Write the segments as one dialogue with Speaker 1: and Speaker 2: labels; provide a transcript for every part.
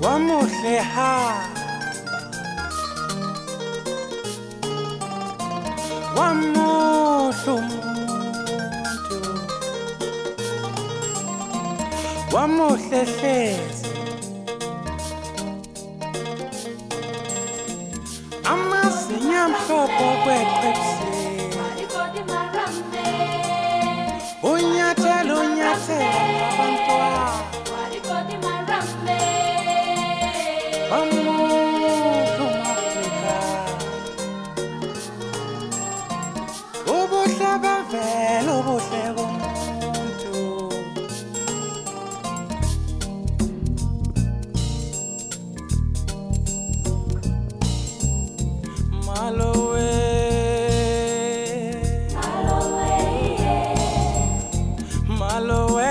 Speaker 1: wamuhle ha wamuhle umuntu wamuhle hlezi amazinyo amhlophe kweqhepsi unyathelo abantwana ubuhle bavela ubuhle bomuntu Mmalo we Mmalo we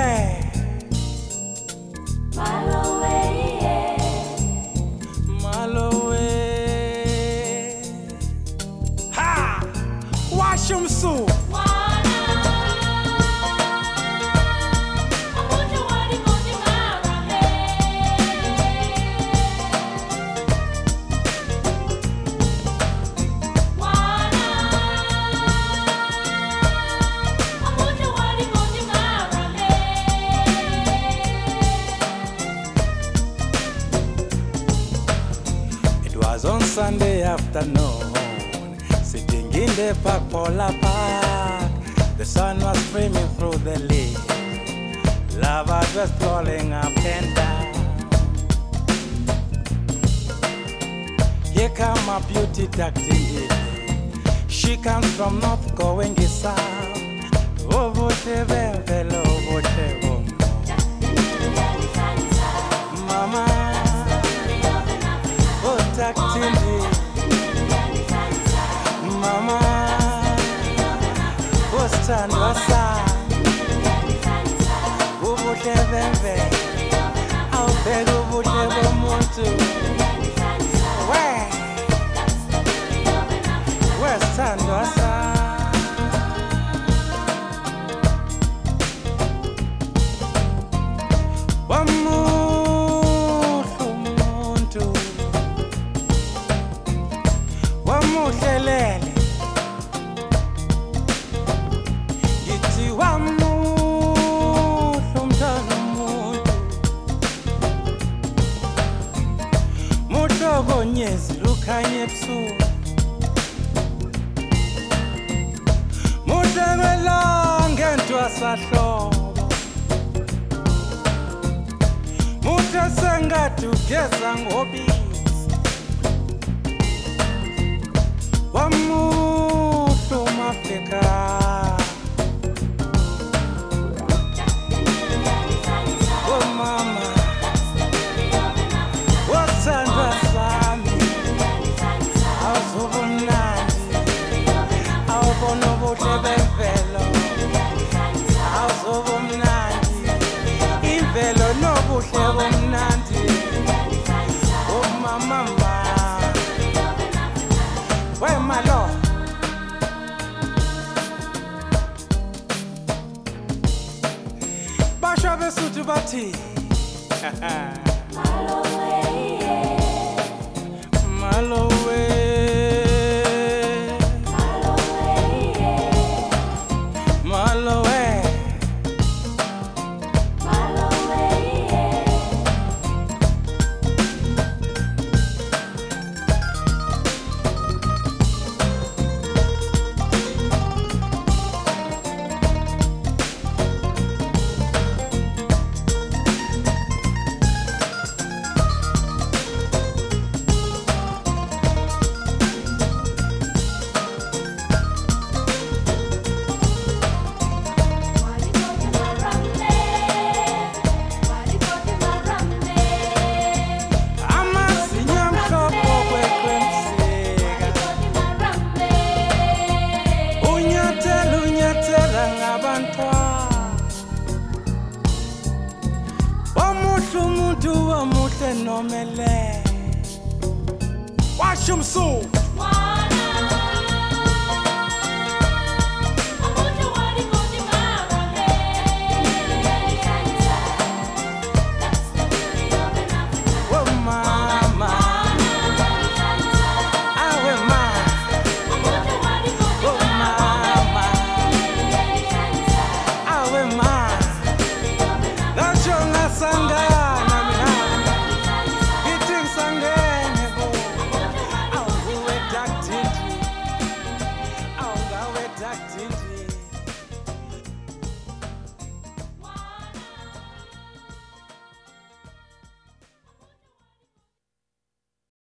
Speaker 1: Mmalo we ha washumsu on Sunday afternoon, sitting in the park, Polar Park, the sun was streaming through the leaves, lovers were strolling up and down. Here come a beauty ducked indeed. She comes from north going south. Oh, whatever, fellow, whatever. Mama. Mama, what's ubuhle bembe awubheka ubuhle bomuntu wesithandwa wamuhle umuntu wamuhlelele ngithi wamuhle umntwana umuntu muhlokonyezi lukhanya ebusuku muhle belonge ntwasahlobo muhle sengathi ugeza ngobisi wamuhle umafrika oh mama wasandwa sami awuzobumnandi awubona ubuhle bemvelo awuzobumnandi imvelo nobuhle bomnandi oh mama where my lord basha besuthi bathi Mmalo we Mmalo we nomele washumsu sanga